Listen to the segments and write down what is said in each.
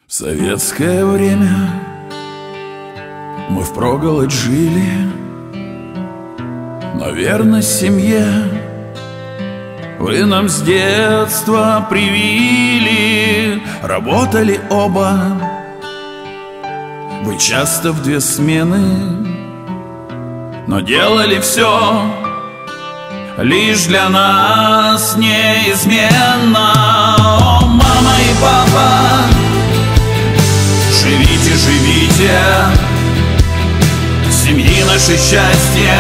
В советское время мы впроголодь жили, но верность семье вы нам с детства привили. Работали оба вы часто в 2 смены, но делали все лишь для нас неизменно. О, мама и папа, живите, живите, семьи наше счастье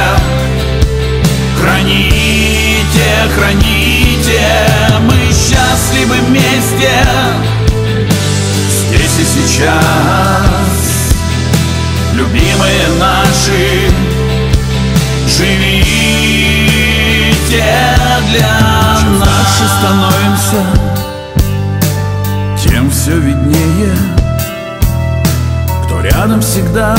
храните, храните. Мы счастливы вместе, здесь и сейчас, любимые наши, живите для нас. Чем старше становимся, тем все виднее, кто рядом всегда,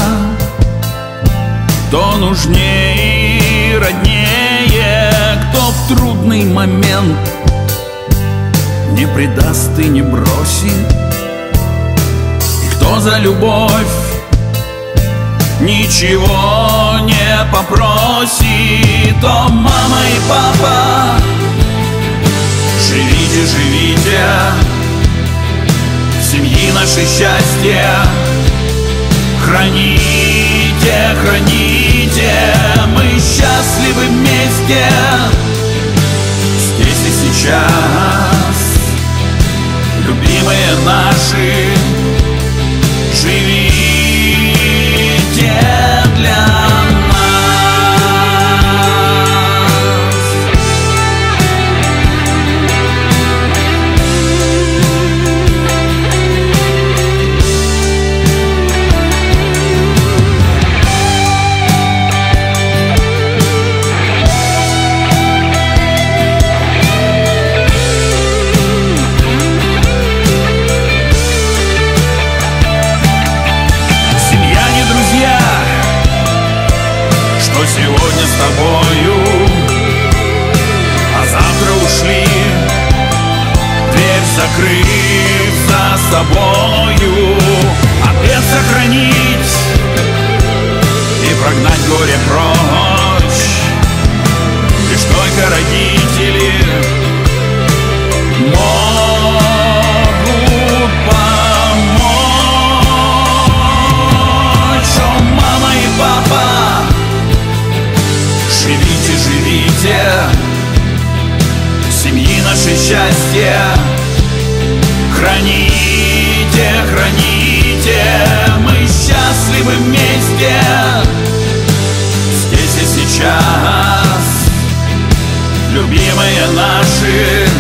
кто нужнее и роднее, кто в трудный момент не предаст и не бросит, и кто за любовь ничего не попросит. О, мама и папа, живите, живите, семьи наше счастье храните, храните. Мы счастливы вместе, здесь и сейчас, любимые наши, живите для сегодня с тобою, а завтра ушли, дверь закрыв за собою. Обет сохранить и прогнать горе прочь, лишь только родители могут помочь. О, мама и папа, живите, живите, семьи наше счастье храните, храните. Мы счастливы вместе, здесь и сейчас, любимые наши,